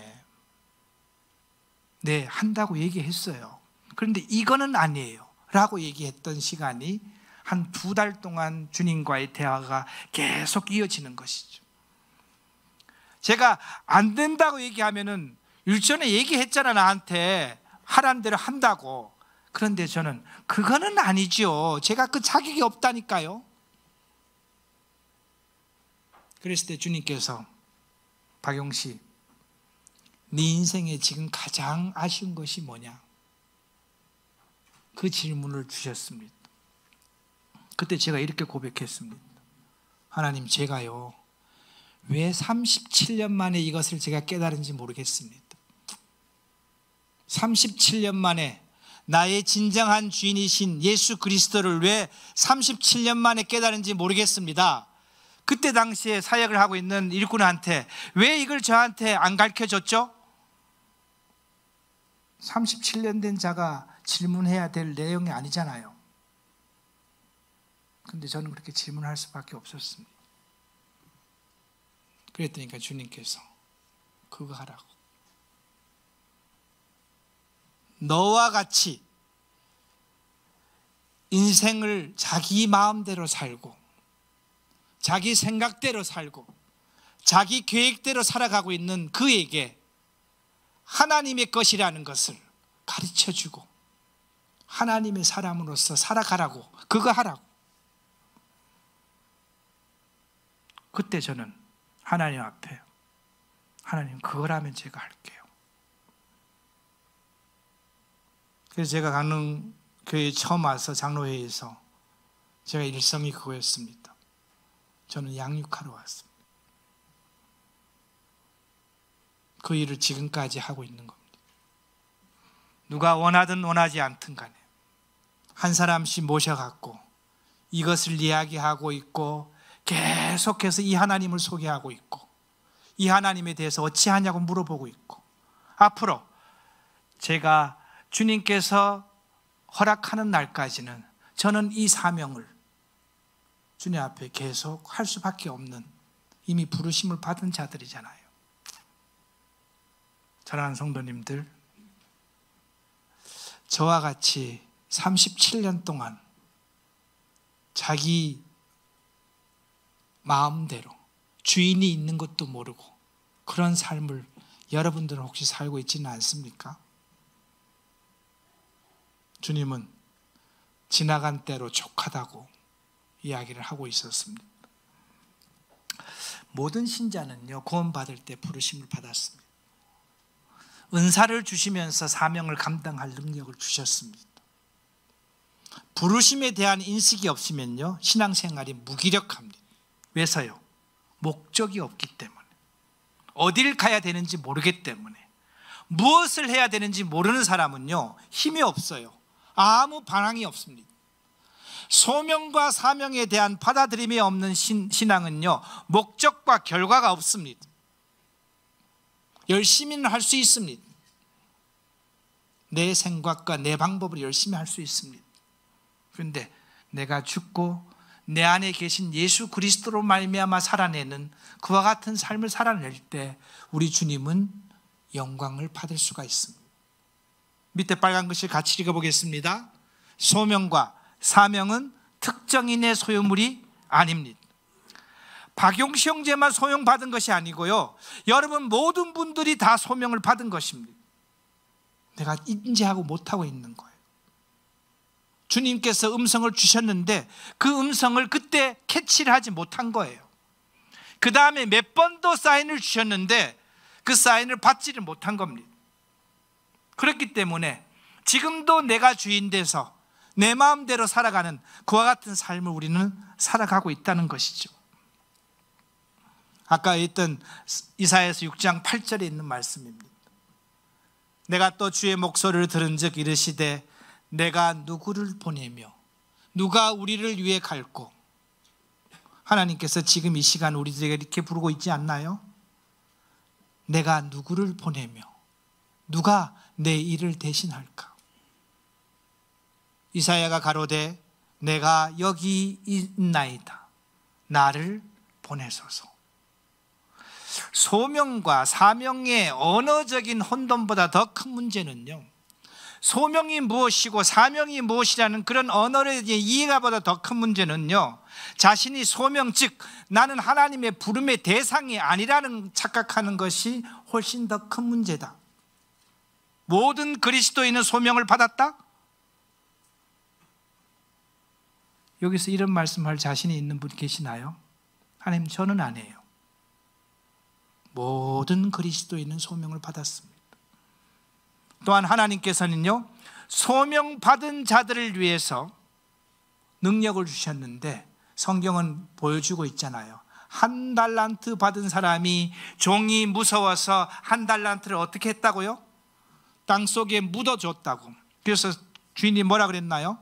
네, 한다고 얘기했어요. 그런데 이거는 아니에요 라고 얘기했던 시간이 한 두 달 동안 주님과의 대화가 계속 이어지는 것이죠. 제가 안 된다고 얘기하면은, 일전에 얘기했잖아, 나한테 하라는 대로 한다고. 그런데 저는 그거는 아니죠, 제가 그 자격이 없다니까요. 그랬을 때 주님께서, 박용씨, 네 인생에 지금 가장 아쉬운 것이 뭐냐? 그 질문을 주셨습니다. 그때 제가 이렇게 고백했습니다. 하나님, 제가요, 왜 삼십칠 년 만에 이것을 제가 깨달은지 모르겠습니다. 삼십칠 년 만에 나의 진정한 주인이신 예수 그리스도를 왜 삼십칠 년 만에 깨달은지 모르겠습니다. 그때 당시에 사역을 하고 있는 일꾼한테 왜 이걸 저한테 안 가르쳐줬죠? 삼십칠 년 된 자가 질문해야 될 내용이 아니잖아요. 근데 저는 그렇게 질문할 수밖에 없었습니다. 그랬더니 주님께서 그거 하라고. 너와 같이 인생을 자기 마음대로 살고 자기 생각대로 살고 자기 계획대로 살아가고 있는 그에게 하나님의 것이라는 것을 가르쳐주고 하나님의 사람으로서 살아가라고, 그거 하라고. 그때 저는 하나님 앞에, 하나님, 그거라면 제가 할게요. 그래서 제가 강릉 교회에 처음 와서 장로회에서 제가 일성이 그거였습니다. 저는 양육하러 왔습니다. 그 일을 지금까지 하고 있는 겁니다. 누가 원하든 원하지 않든 간에 한 사람씩 모셔갖고 이것을 이야기하고 있고 계속해서 이 하나님을 소개하고 있고 이 하나님에 대해서 어찌하냐고 물어보고 있고 앞으로 제가 주님께서 허락하는 날까지는 저는 이 사명을 주님 앞에 계속 할 수밖에 없는 이미 부르심을 받은 자들이잖아요. 사랑하는 성도님들, 저와 같이 삼십칠 년 동안 자기 마음대로 주인이 있는 것도 모르고 그런 삶을 여러분들은 혹시 살고 있지는 않습니까? 주님은 지나간 때로 족하다고 이야기를 하고 있었습니다. 모든 신자는요, 구원받을 때 부르심을 받았습니다. 은사를 주시면서 사명을 감당할 능력을 주셨습니다. 부르심에 대한 인식이 없으면요, 신앙생활이 무기력합니다. 왜서요? 목적이 없기 때문에, 어딜 가야 되는지 모르기 때문에, 무엇을 해야 되는지 모르는 사람은요, 힘이 없어요. 아무 반항이 없습니다. 소명과 사명에 대한 받아들임이 없는 신, 신앙은요, 목적과 결과가 없습니다. 열심히는 할 수 있습니다. 내 생각과 내 방법으로 열심히 할 수 있습니다. 그런데 내가 죽고 내 안에 계신 예수 그리스도로 말미암아 살아내는 그와 같은 삶을 살아낼 때 우리 주님은 영광을 받을 수가 있습니다. 밑에 빨간 글씨 같이 읽어보겠습니다. 소명과 사명은 특정인의 소유물이 아닙니다. 박용시 형제만 소명받은 것이 아니고요, 여러분 모든 분들이 다 소명을 받은 것입니다. 내가 인지하고 못하고 있는 거예요. 주님께서 음성을 주셨는데 그 음성을 그때 캐치를 하지 못한 거예요. 그 다음에 몇 번 더 사인을 주셨는데 그 사인을 받지를 못한 겁니다. 그렇기 때문에 지금도 내가 주인 돼서 내 마음대로 살아가는 그와 같은 삶을 우리는 살아가고 있다는 것이죠. 아까 했던 이사야서 육 장 팔 절에 있는 말씀입니다. 내가 또 주의 목소리를 들은 즉 이르시되 내가 누구를 보내며 누가 우리를 위해 갈고. 하나님께서 지금 이 시간 우리들에게 이렇게 부르고 있지 않나요? 내가 누구를 보내며 누가 내 일을 대신할까? 이사야가 가로되 내가 여기 있나이다 나를 보내소서. 소명과 사명의 언어적인 혼돈보다 더 큰 문제는요, 소명이 무엇이고 사명이 무엇이라는 그런 언어의 이해가 보다 더 큰 문제는요, 자신이 소명, 즉 나는 하나님의 부름의 대상이 아니라는 착각하는 것이 훨씬 더 큰 문제다. 모든 그리스도인은 소명을 받았다? 여기서 이런 말씀할 자신이 있는 분 계시나요? 하나님, 저는 아니에요. 모든 그리스도인은 소명을 받았습니다. 또한 하나님께서는요, 소명받은 자들을 위해서 능력을 주셨는데 성경은 보여주고 있잖아요. 한 달란트 받은 사람이 종이 무서워서 한 달란트를 어떻게 했다고요? 땅속에 묻어줬다고. 그래서 주인이 뭐라 그랬나요?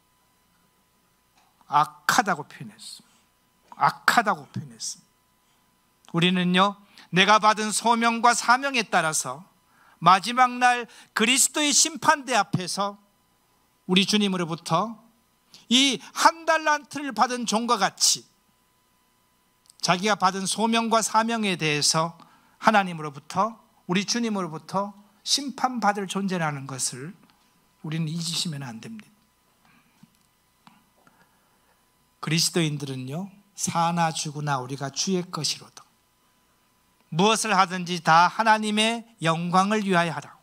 악하다고 표현했습니다. 악하다고 표현했습니다. 우리는요, 내가 받은 소명과 사명에 따라서 마지막 날 그리스도의 심판대 앞에서 우리 주님으로부터 이 한 달란트를 받은 종과 같이 자기가 받은 소명과 사명에 대해서 하나님으로부터, 우리 주님으로부터 심판받을 존재라는 것을 우리는 잊으시면 안 됩니다. 그리스도인들은요, 사나 죽으나 우리가 주의 것이로다. 무엇을 하든지 다 하나님의 영광을 위하여 하라.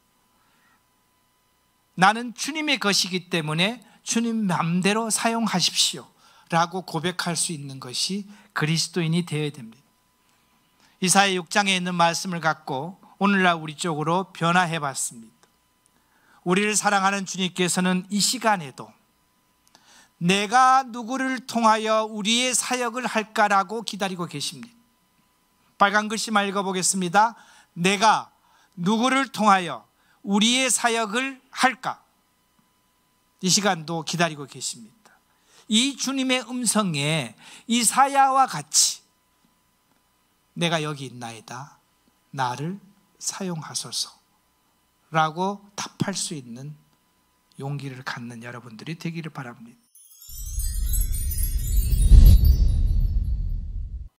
나는 주님의 것이기 때문에 주님 맘대로 사용하십시오 라고 고백할 수 있는 것이 그리스도인이 되어야 됩니다. 이사야 육 장에 있는 말씀을 갖고 오늘날 우리 쪽으로 변화해 봤습니다. 우리를 사랑하는 주님께서는 이 시간에도 내가 누구를 통하여 우리의 사역을 할까라고 기다리고 계십니다. 빨간 글씨만 읽어보겠습니다. 내가 누구를 통하여 우리의 사역을 할까? 이 시간도 기다리고 계십니다. 이 주님의 음성에 이사야와 같이 내가 여기 있나이다 나를 사용하소서 라고 답할 수 있는 용기를 갖는 여러분들이 되기를 바랍니다.